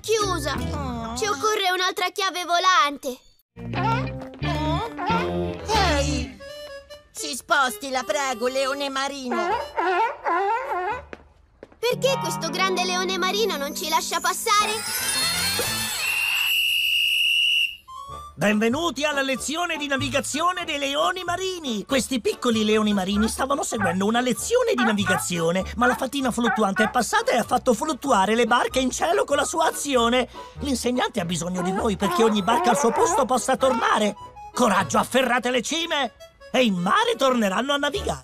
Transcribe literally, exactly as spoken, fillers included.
chiusa. Oh. Ci occorre un'altra chiave volante. Ehi! Si sposti, la prego, leone marino. Perché questo grande leone marino non ci lascia passare? Benvenuti alla lezione di navigazione dei leoni marini. Questi piccoli leoni marini stavano seguendo una lezione di navigazione, ma la fatina fluttuante è passata e ha fatto fluttuare le barche in cielo con la sua azione. L'insegnante ha bisogno di voi perché ogni barca al suo posto possa tornare. Coraggio, afferrate le cime e in mare torneranno a navigare.